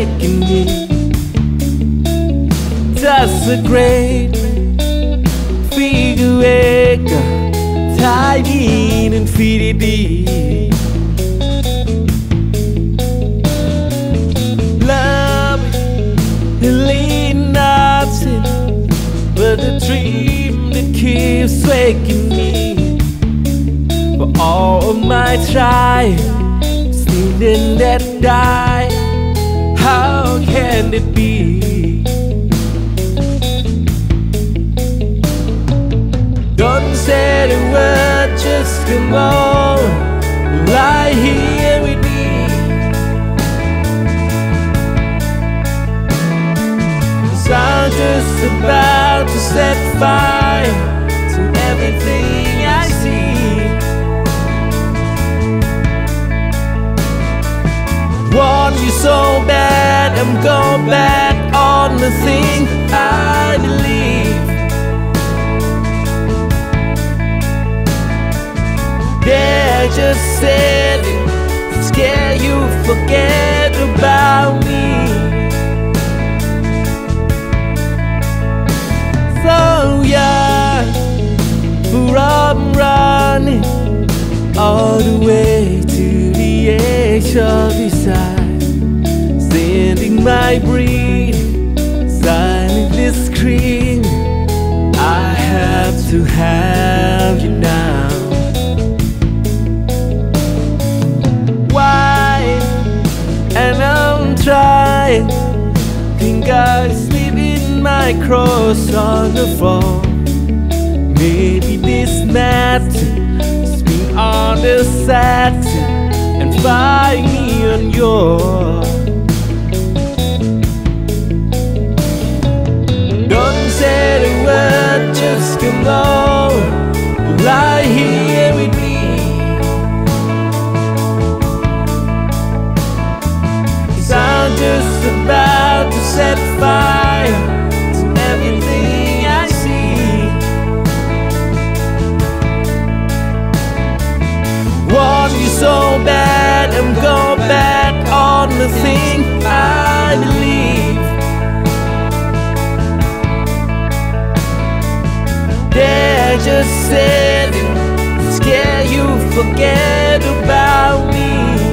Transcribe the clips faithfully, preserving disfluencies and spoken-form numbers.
waking me. Just a great figure eight, tiny infinity. Love really nothing but a dream that keeps waking me. For all of my try, stealing that die, how can it be? Don't say the word, just come on, lie here with me. 'Cause I'm just about to set fire to everything I see. Want you so bad, I'm going back on the thing I believe. They're just said it, scare you, forget about me. So yeah, I'm running all the way to the edge of desire, sending my breathing silently scream, I have to have you now. Why? And I'm trying, think I sleep in my cross on the floor. Maybe this mat spin on the satin and find me on yours. Don't say the word, just come on, lie here with me. 'Cause I'm just about to set fire to everything I see. Want you so bad, I'm going back on the thing I believe. They're just said it, scare you, forget about me.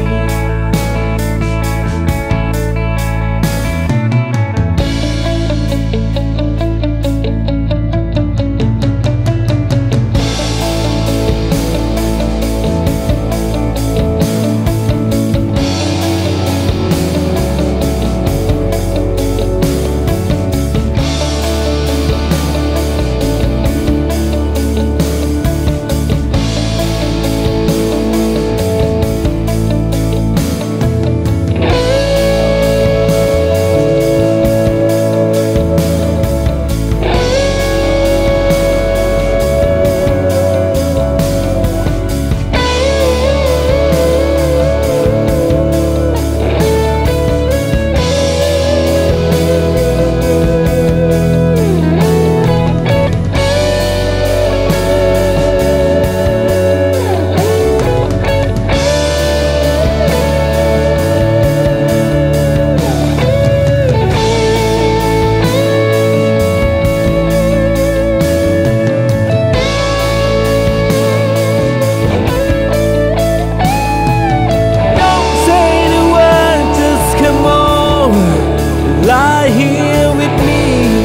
Lie here with me.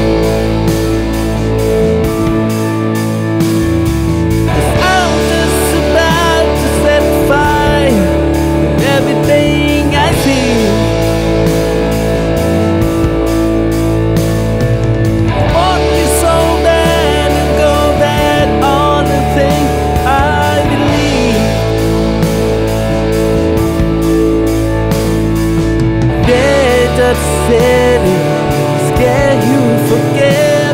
'Cause I'm just about to set fire to everything I see. Want you so bad and go bad on the thing I believe. They just said it, scare you, forget